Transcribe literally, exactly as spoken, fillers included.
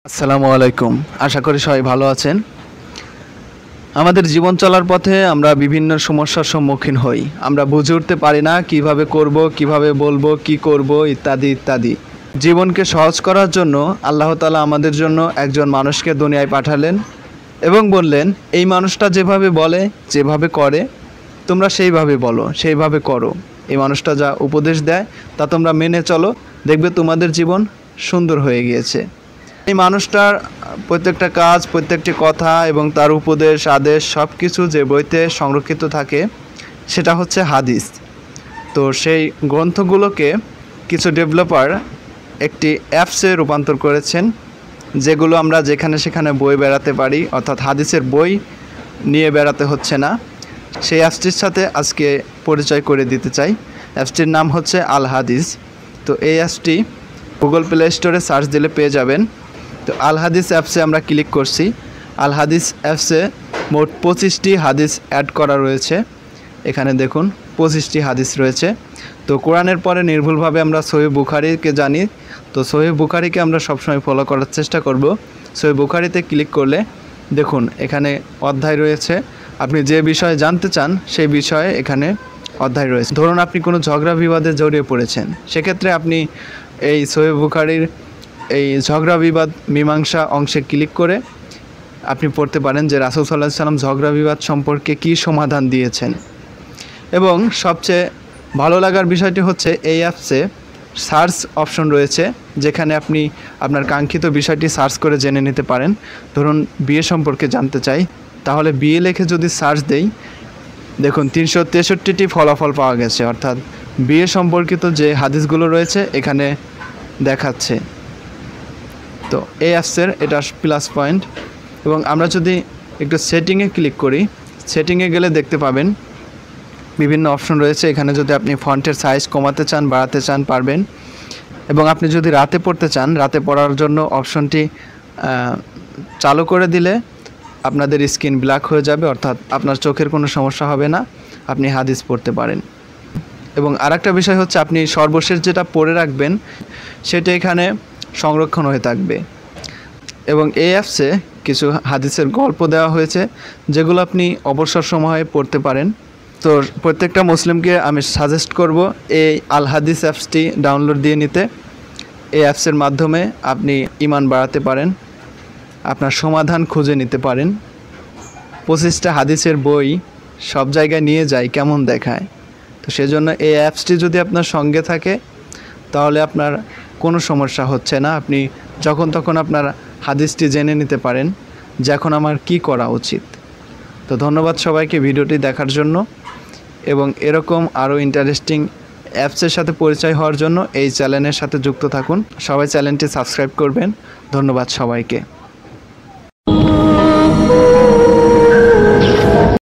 আসসালামু আলাইকুম। আশা করি সবাই ভালো আছেন। আমাদের জীবন চলার পথে আমরা বিভিন্ন সমস্যার সম্মুখীন হই। আমরা বুঝে উঠতে পারি না কিভাবে করব, কিভাবে বলবো, কি করব ইত্যাদি ইত্যাদি। জীবনকে সহজ করার জন্য আল্লাহ তাআলা আমাদের জন্য একজন মানুষকে দুনিয়ায় পাঠালেন এবং বললেন, এই মানুষটা যেভাবে বলে, যেভাবে করে, তোমরা সেইভাবে বলো, সেইভাবে করো। এই মানুষটা যা উপদেশ দেয় তা তোমরা মেনে চলো, দেখবে তোমাদের জীবন সুন্দর হয়ে গিয়েছে। এই মানুষটার প্রত্যেকটা কাজ, প্রত্যেকটি কথা এবং তার উপদেশ, আদেশ সব কিছু যে বইতে সংরক্ষিত থাকে সেটা হচ্ছে হাদিস। তো সেই গ্রন্থগুলোকে কিছু ডেভেলপার একটি অ্যাপসে রূপান্তর করেছেন, যেগুলো আমরা যেখানে সেখানে বই বেড়াতে পারি, অর্থাৎ হাদিসের বই নিয়ে বেড়াতে হচ্ছে না। সেই অ্যাপসটির সাথে আজকে পরিচয় করে দিতে চাই। অ্যাপসটির নাম হচ্ছে আল হাদিস। তো এই অ্যাপসটি গুগল প্লে স্টোরে সার্চ দিলে পেয়ে যাবেন। তো আল হাদিস অ্যাপসে আমরা ক্লিক করছি। আল হাদিস অ্যাপসে মোট পঁচিশটি হাদিস অ্যাড করা রয়েছে। এখানে দেখুন পঁচিশটি হাদিস রয়েছে। তো কোরআনের পরে নির্ভুলভাবে আমরা সহিহ বুখারীকে জানি। তো সহিহ বুখারীকে আমরা সবসময় ফলো করার চেষ্টা করব। সহিহ বুখারীতে ক্লিক করলে দেখুন এখানে অধ্যায় রয়েছে। আপনি যে বিষয়ে জানতে চান সেই বিষয়ে এখানে অধ্যায় রয়েছে। ধরুন আপনি কোনো ঝগড়া বিবাদে জড়িয়ে পড়েছেন, সেক্ষেত্রে আপনি এই সহিহ বুখারীর এই ঝগড়া বিবাদ মীমাংসা অংশে ক্লিক করে আপনি পড়তে পারেন যে রাসূল সাল্লাল্লাহু আলাইহি ওয়াসাল্লাম ঝগড়া বিবাদ সম্পর্কে কী সমাধান দিয়েছেন। এবং সবচেয়ে ভালো লাগার বিষয়টি হচ্ছে এই অ্যাপসে সার্চ অপশন রয়েছে, যেখানে আপনি আপনার কাঙ্ক্ষিত বিষয়টি সার্চ করে জেনে নিতে পারেন। ধরুন বিয়ে সম্পর্কে জানতে চাই, তাহলে বিয়ে লিখে যদি সার্চ দেই, দেখুন তিনশো তেষট্টিটি ফলাফল পাওয়া গেছে। অর্থাৎ বিয়ে সম্পর্কিত যে হাদিসগুলো রয়েছে এখানে দেখাচ্ছে। তো এই অ্যাপসের এটা প্লাস পয়েন্ট। এবং আমরা যদি একটু সেটিংয়ে ক্লিক করি, সেটিংয়ে গেলে দেখতে পাবেন বিভিন্ন অপশন রয়েছে। এখানে যদি আপনি ফন্টের সাইজ কমাতে চান, বাড়াতে চান, পারবেন। এবং আপনি যদি রাতে পড়তে চান, রাতে পড়ার জন্য অপশনটি চালু করে দিলে আপনাদের স্ক্রিন ব্ল্যাক হয়ে যাবে, অর্থাৎ আপনার চোখের কোনো সমস্যা হবে না, আপনি হাদিস পড়তে পারেন। এবং আরেকটা বিষয় হচ্ছে আপনি সর্বশেষ যেটা পড়ে রাখবেন সেটা এখানে সংরক্ষণ হয়ে থাকবে। এবং এই অ্যাপসে কিছু হাদিসের গল্প দেওয়া হয়েছে, যেগুলো আপনি অবসর সময়ে পড়তে পারেন। তো প্রত্যেকটা মুসলিমকে আমি সাজেস্ট করব এই আল হাদিস অ্যাপসটি ডাউনলোড দিয়ে নিতে। এই অ্যাপসের মাধ্যমে আপনি ঈমান বাড়াতে পারেন, আপনার সমাধান খুঁজে নিতে পারেন। পঁচিশটা হাদিসের বই সব জায়গায় নিয়ে যায়, কেমন দেখায়। তো সেজন্য এই অ্যাপসটি যদি আপনার সঙ্গে থাকে তাহলে আপনার কোনো সমস্যা হচ্ছে না। আপনি যখন তখন আপনার হাদিসটি জেনে নিতে পারেন যে এখন আমার কি করা উচিত। তো ধন্যবাদ সবাইকে ভিডিওটি দেখার জন্য, এবং এরকম আরও ইন্টারেস্টিং অ্যাপসের সাথে পরিচয় হওয়ার জন্য এই চ্যানেলের সাথে যুক্ত থাকুন। সবাই চ্যানেলটি সাবস্ক্রাইব করবেন। ধন্যবাদ সবাইকে।